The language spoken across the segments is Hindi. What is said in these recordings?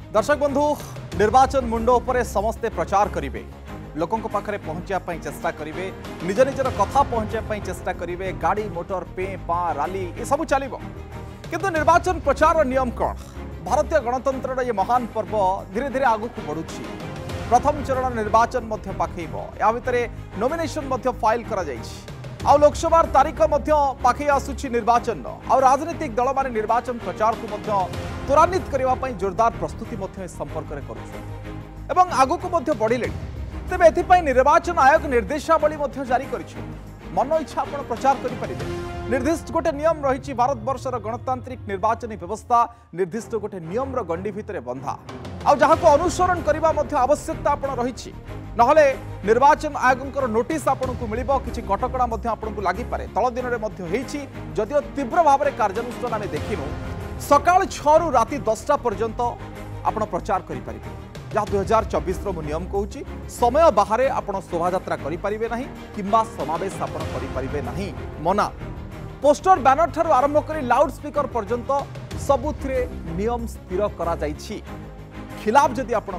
दर्शक बंधु निर्वाचन मुंड उपरे समस्ते प्रचार करेंगे लोकों पाखे पहुंचापी चेष्टा करेंगे निज निजर कथा पहुंचापी चेष्टा करेंगे गाड़ी मोटर पे पा राली ये सब चलो किंतु निर्वाचन प्रचार नियम कौन भारतीय गणतंत्र ये महान पर्व धीरे धीरे आगक बढ़ुची प्रथम चरण निर्वाचन पाखेब या भितर नॉमिनेशन फाइल करा आ लोकसभा तारीख पाखे आसुची निर्वाचन आ राजनीतिक दल माने निर्वाचन प्रचार को त्वरान्वित करने जोरदार प्रस्तुति संपर्क में आगक बढ़िले तेज ए निर्वाचन आयोग निर्देशावली जारी कर मन इच्छा आप प्रचार करें निर्दिष्ट गोटे नियम रही भारत वर्षर गणतांत्रिक निर्वाचन व्यवस्था निर्दिष्ट गोटे नियम गंडी भितर बंधा आ जहाँ को अनुसरण करने आवश्यकता रही नहले निर्वाचन आयोग नोटिस आपन को मिल कि कटकड़ा आपन को लगिपे तल दिन में जदिव तीव्र भाव में कार्यानुष्ठान आम देखिनु सकाल 6 रु राति 10टा पर्यंत आप प्रचार करें जहाँ 2024 नियम कहूँ समय बाहर आप शोभा करें ना कि समावेश आपरे ना मना पोस्टर बैनर ठार आरंभ कर लाउड स्पीकर पर्यंत सबुथिरे नियम स्थिर करा जाइछि खिलाफ जदि आप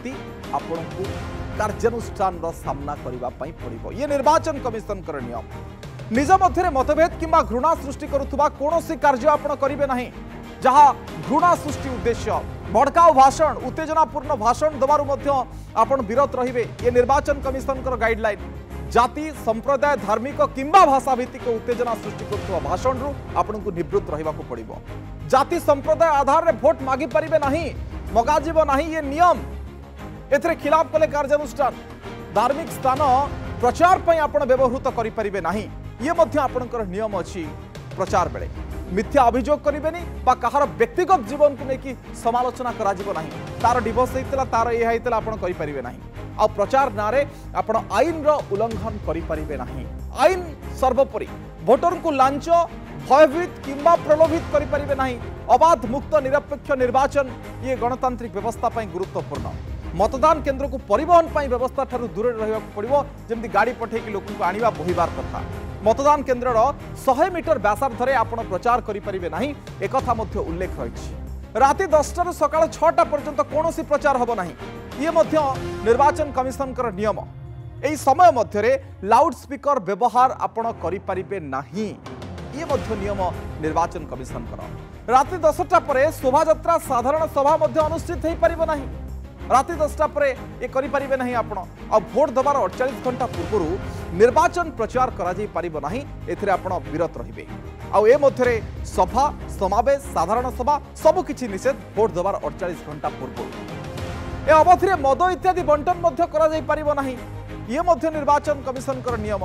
कार्यानुष्ठान सामना करने पड़ो ये निर्वाचन कमिशन कर नियम निज मध्य मतभेद किंबा घृणा सृष्टि करुवा कौन कार्य आप करेंगे ना जहाँ घृणा सृष्टि उद्देश्य भड़काऊ भाषण उत्तेजनापूर्ण भाषण दबार आप विरत रे ये निर्वाचन कमिशन गाइडलाइन जाति संप्रदाय धार्मिक किंबा भाषा भित्तिक उत्तेजना सृष्टि कर भाषण रु आपन को निवृत्त रहा पड़ो जाति संप्रदाय आधार में भोट मागी पारे ना मगाजीव ना ये नियम एथरे खिलाफ कले कार्यानुष्ठान धार्मिक स्थान प्रचार पर आप व्यवहृत करें ना ये आपणकर नियम अच्छी प्रचार बेले मिथ्या अभियोग करेंगे कहार व्यक्तिगत जीवन को लेकिन समालोचना करा तार डिवोर्स होता तार यह होता आप करें ना आ प्रचार ना आप आईन उल्लंघन करें ना आईन सर्वोपरि भोटर को लांच भयभीत किंबा प्रलोभित करें ना अबाध मुक्त निरपेक्ष निर्वाचन ये गणतांत्रिक व्यवस्था गुरुत्वपूर्ण मतदान केन्द्र को परिवहन व्यवस्था ठारू दूर रहा पड़ो जमी गाड़ी पठे लोक आने बोहबार कथा मतदान केन्द्र 100 मीटर व्यासार्धरे आप प्रचार करें ना एक उल्लेख रही राति 10टा रु सकाळ 6टा पर्यंत कौन प्रचार हम ना ये निर्वाचन कमिशन नियम यही समय मध्य लाउड स्पीकर व्यवहार आपण करें ना ये नियम निर्वाचन कमिशन राति 10टा पर शोभा साधारण सभा अनुष्ठित हो पार ना राति 10टा पर ये करें ना आप भोट दबार 48 घंटा पूर्व निर्वाचन प्रचार करा एथिरे आपण विरत रे आधे सभा समावेश साधारण सभा सबकि निषेध भोट दबार 48 घंटा पूर्व ए अवधि मद इत्यादि बंटन करा ये निर्वाचन कमिशन नियम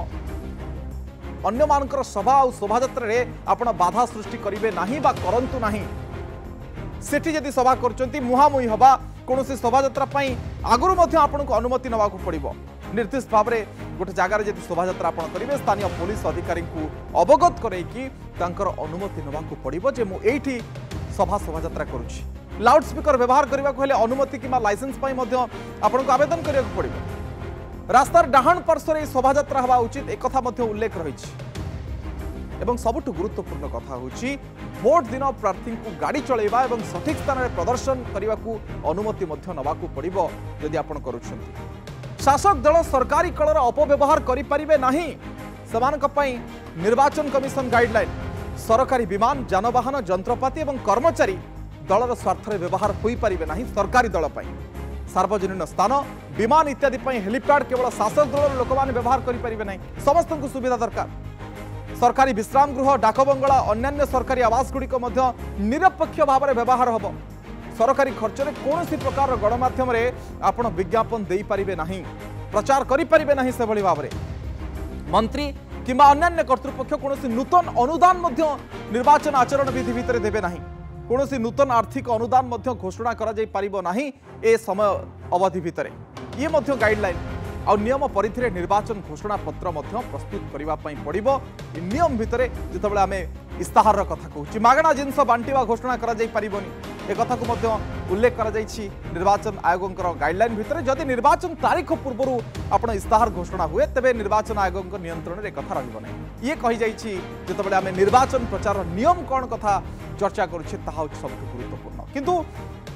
अन्य मानकर सभा और शोभा आपण बाधा सृष्टि करेंगे ना करंतु ना सेठी जदि सभा कर मुहांमुही हवा कौन शोभा आगुरी आपको अनुमति नवा पड़ो निर्दिष्ट भाव में गोटे जगार जब शोभा करेंगे स्थानीय पुलिस अधिकारी को अवगत करैकी अनुमति नवा पड़ो जे मुझे सभा शोभा करुच्ची लाउड स्पीकर व्यवहार करने को अनुमति कि लाइसेंस आपको आवेदन करने को पड़ो रास्तार डाहाण पार्श्वर शोभा हवा उचित एक उल्लेख रही सबुठ गुरुत्वपूर्ण कथा होची भोट दिन प्रार्थी को गाड़ी चलैबा एवं सठिक स्थान में प्रदर्शन करने को अनुमति नवा पड़ो यदि आप शासक दल सरकारी कलर अपव्यवहार करें ना निर्वाचन कमिशन गाइडलाइन सरकारी विमान जानवाहन जंत्रपाति और कर्मचारी दलर स्वार्थ व्यवहार हो पारे ना सरकारी दल सार्वजनिक स्थान विमान इत्यादि हेलीपैड केवल शासक दल लोक मैंने व्यवहार करें ना समस्त को सुविधा दरकार सरकारी विश्राम गृह डाकबंगला अन्य सरकारी आवास गुड़िक निरपेक्ष भाव में व्यवहार हम सरकारी खर्च में कौन प्रकार गणमाध्यम आप विज्ञापन दे पारे ना प्रचार करें ना से भाव में मंत्री किंबा अन्य कर्तृपक्ष कौन नूतन अनुदान निर्वाचन आचरण विधि भितर देवे ना कौन नूतन आर्थिक अनुदान घोषणा करा ए समय अवधि भितर ये गाइडलाइन आ नियम परिधि निर्वाचन घोषणा पत्र प्रस्तुत करने पड़ो नियम भितर जिते आम इस्ताहार कथा कहूँ मागणा जिनस बांटा घोषणा एक को उल्लेख कर निर्वाचन आयोग गाइडलाइन भितर जदि निर्वाचन तारीख पूर्व आप इस्ताहार घोषणा हुए तेज निर्वाचन आयोग नियंत्रण में कथा रही ये कही जिते आम निर्वाचन प्रचार नियम कौन कथा चर्चा करुच्छे सब गुरुत्वपूर्ण किंतु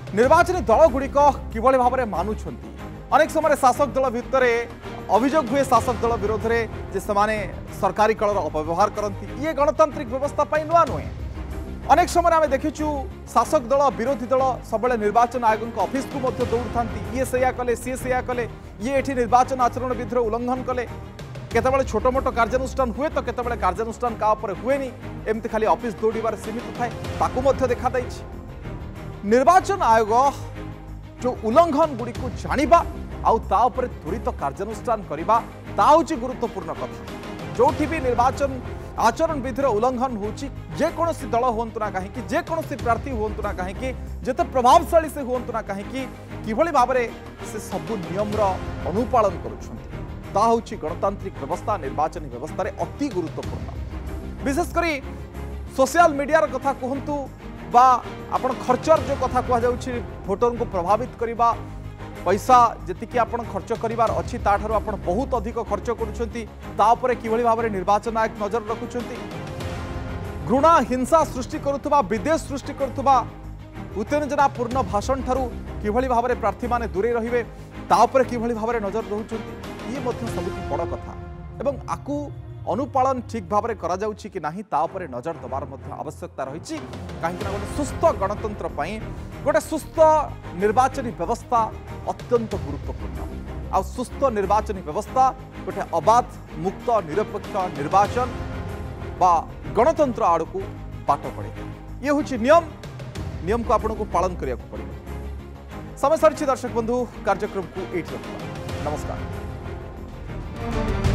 निर्वाचन दल गुड़िक किभली भाव में मानुछंती अनेक समय शासक दल भितर अभियोग हुए शासक दल विरोध में जे समाने सरकारी कलर अपव्यवहार करती ये गणतांत्रिक व्यवस्था नुआ नुहे। अनेक समय आम देखीचु शासक दल विरोधी दल सब निर्वाचन आयोग ऑफिस को दौड़ था ये से कले सी से कले ये एठी निर्वाचन आचरण विधिर उल्लंघन कले केतबेले छोट मोट कार्यानुष्ठान हुए तो केतबेले कार्यानुष्ठान का हुए एमती खाली ऑफिस दौड़ार सीमित थाए ताकू देखा निर्वाचन आयोग जो उल्लंघन गुड़ी को जाना आउ त्वरित कार्यानुष्ठान करवा हूँ गुरुत्वपूर्ण कथा। जो भी निर्वाचन आचरण विधिर उल्लंघन होची जेकोसी दल हूँ ना कहीं जेकोसी प्रार्थी हूँ ना कहीं जिते प्रभावशाली से हूँ ना कहीं किभली भाव से सबू नियम अनुपालन करुँच गणतांत्रिक व्यवस्था निर्वाचन व्यवस्था रे अति गुरुत्वपूर्ण। विशेषकर सोशल मीडिया कथा कहतु बा आपण खर्चर जो कथा कहुच्छी भोटर को प्रभावित करवा पैसा जी आप खर्च करार अच्छी ताठार आप बहुत अधिक खर्च करुँच किभली भाव में निर्वाचन आयोग नजर रखुंट घृणा हिंसा सृष्टि करुवा विदेश सृष्टि करुवा उत्तेजनापूर्ण भाषण ठारू किभली भाव में प्रार्थी माने दूरे रहिबे तापर किभली भाव में नजर रोचंती ये सबुठ बड़ कथा एवं आकु अनुपालन ठीक भाव में करा जाउछि कि नाही तापर नजर दबार आवश्यकता रही कहीं गोटे सुस्थ गणतंत्र गोटे सुस्थ निर्वाचन व्यवस्था अत्यंत गुरुत्वपूर्ण आ सुस्थ निर्वाचन व्यवस्था गोटे अबाध मुक्त निरपेक्ष निर्वाचन बा गणतंत्र आड़ को बाट पड़े ये हूँ नियम को आपको पालन करिया पड़े। समय सरी दर्शक बंधु कार्यक्रम को ये रखा नमस्कार।